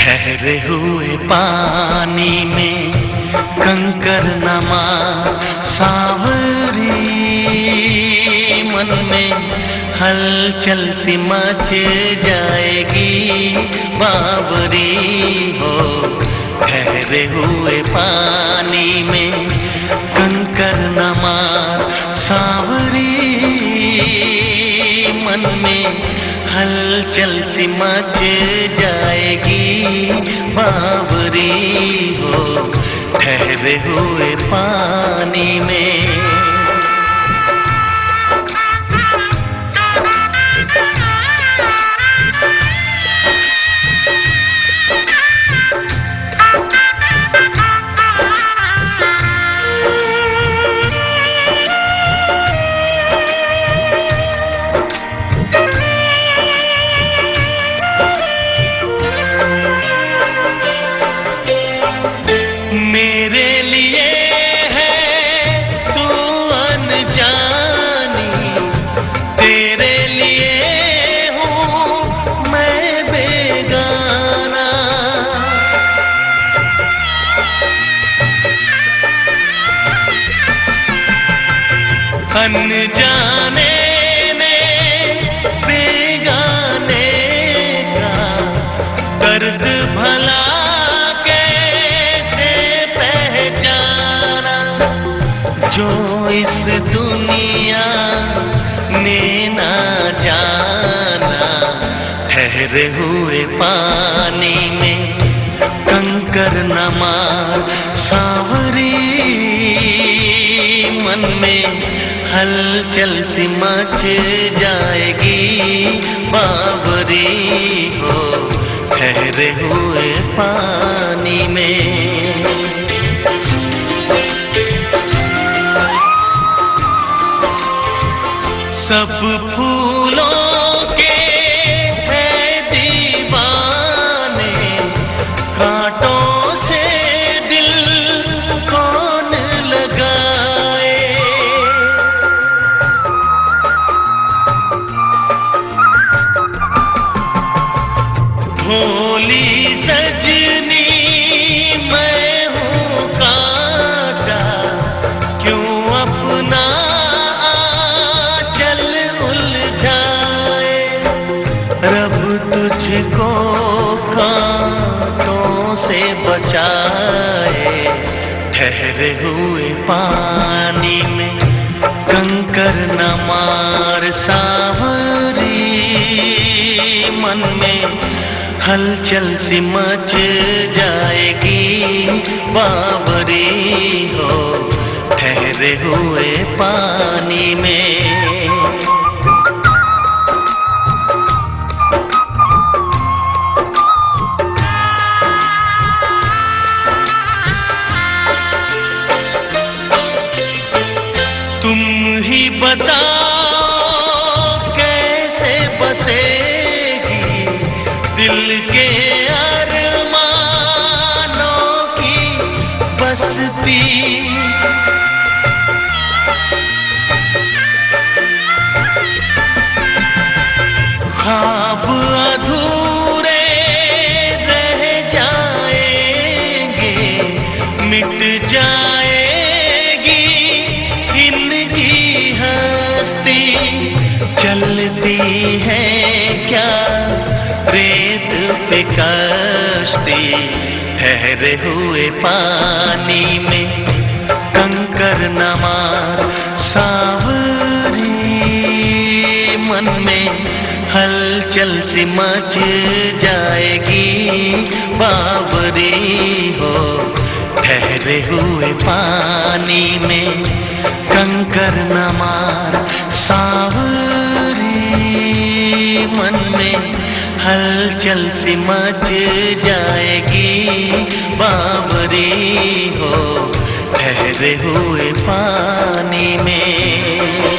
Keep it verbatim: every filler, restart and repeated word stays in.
ठहरे हुए पानी में कंकर नमा सांवरी, मन में हलचल सी मच जाएगी बावरी हो। ठहरे हुए पानी में कंकर नमा सांवरी, मन में हलचल सी मच जाएगी बावरी हो। ठहरे हुए पानी में मेरे लिए है तू अनजानी, तेरे लिए हूँ मैं बेगाना। अनजाने ने बेगाने का दर्द भला जो इस दुनिया ने ना जाना। ठहरे हुए पानी में कंकर नमा सांवरी, मन में हलचल सी मच जाएगी बावरी हो। ठहरे हुए पानी में सब फूलों के है दीवाने, कांटों से दिल कौन लगाए। भोली सजनी मैं हूँ कांटा, क्यों अपना रब तुझको कांटों से बचाए। ठहरे हुए पानी में कंकर नमा सांवरी, मन में हलचल सी मच जाएगी बावरी हो। ठहरे हुए पानी में तुम ही बताओ कैसे बसेगी दिल के अरमानों की बस्ती। ख्वाब अधूरे रह जाएंगे, मिट जाएगी इनकी हस्ती। चलती है क्या रेत पे कश्ती, ठहरे हुए पानी में कंकर नमा सांवरी, मन में हलचल सी मच जाएगी बावरी हो। ठहरे हुए पानी में कंकर नमा सांवरी, मन में हलचल सी मच जाएगी बावरी हो। ठहरे हुए पानी में